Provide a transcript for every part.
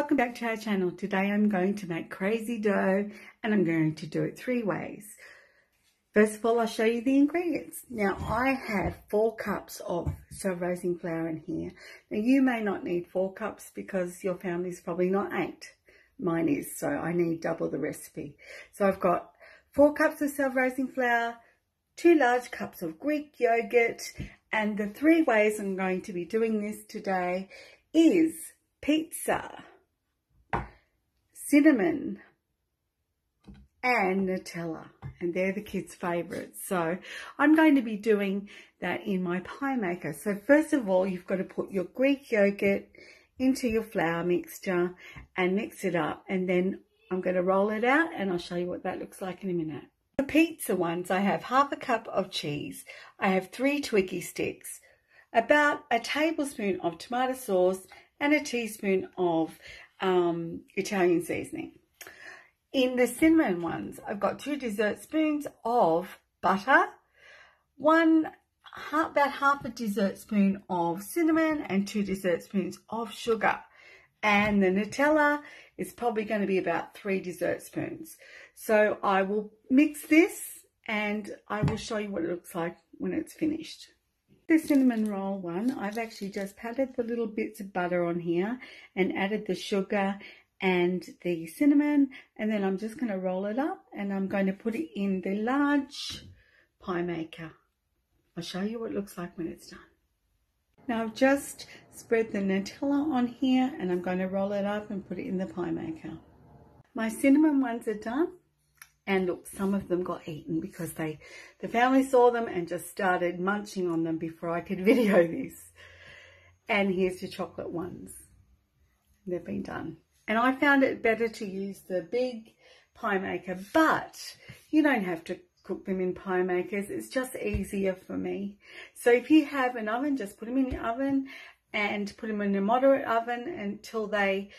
welcome back to our channel. Today I'm going to make crazy dough and I'm going to do it 3 ways. First of all, I'll show you the ingredients. Now I have 4 cups of self-raising flour in here. Now you may not need 4 cups because your family's probably not 8. Mine is, so I need double the recipe. So I've got 4 cups of self-raising flour, 2 large cups of Greek yogurt, and the 3 ways I'm going to be doing this today is pizza, cinnamon, and Nutella, and they're the kids' favourites. So I'm going to be doing that in my pie maker. So first of all, you've got to put your Greek yogurt into your flour mixture and mix it up, and then I'm going to roll it out and I'll show you what that looks like in a minute. For pizza ones, I have half a cup of cheese, I have 3 Twiggy sticks, about a tablespoon of tomato sauce, and a teaspoon of Italian seasoning. In the cinnamon ones, I've got 2 dessert spoons of butter, about half a dessert spoon of cinnamon, and 2 dessert spoons of sugar. And the Nutella is probably going to be about 3 dessert spoons. So I will mix this and I will show you what it looks like when it's finished. The cinnamon roll one, I've actually just patted the little bits of butter on here and added the sugar and the cinnamon, and then I'm just going to roll it up and I'm going to put it in the large pie maker. I'll show you what it looks like when it's done. Now I've just spread the Nutella on here and I'm going to roll it up and put it in the pie maker. My cinnamon ones are done, and look, some of them got eaten because the family saw them and just started munching on them before I could video this. And here's the chocolate ones. They've been done. And I found it better to use the big pie maker, but you don't have to cook them in pie makers. It's just easier for me. So if you have an oven, just put them in the oven and put them in a moderate oven until they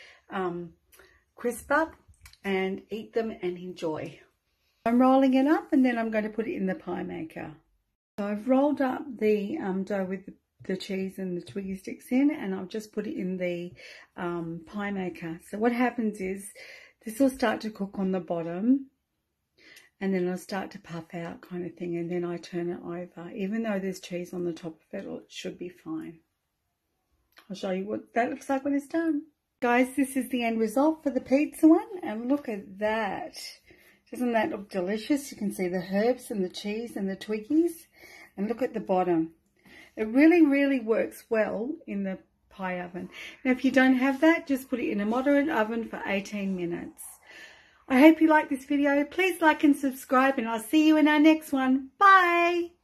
crisp up, and eat them and enjoy. I'm rolling it up and then I'm going to put it in the pie maker. So I've rolled up the dough with the cheese and the Twiggy sticks in, and I'll just put it in the pie maker. So what happens is this will start to cook on the bottom, and then it'll start to puff out kind of thing, and then I turn it over. Even though there's cheese on the top of it, it should be fine. I'll show you what that looks like when it's done. Guys, this is the end result for the pizza one, and look at that. Doesn't that look delicious? You can see the herbs and the cheese and the Twiggies, and look at the bottom. It really, really works well in the pie oven. Now, if you don't have that, just put it in a moderate oven for 18 minutes. I hope you like this video. Please like and subscribe, and I'll see you in our next one. Bye!